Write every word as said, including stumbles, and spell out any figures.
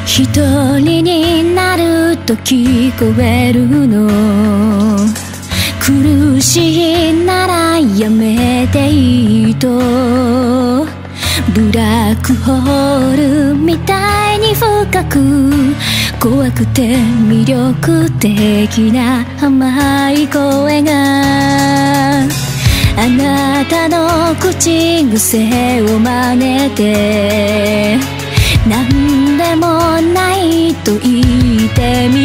一人になると聞こえるの、苦しいならやめていいと、ブラックホールみたいに深く怖くて魅力的な甘い声が、あなたの口癖を真似て何でもないと言ってみ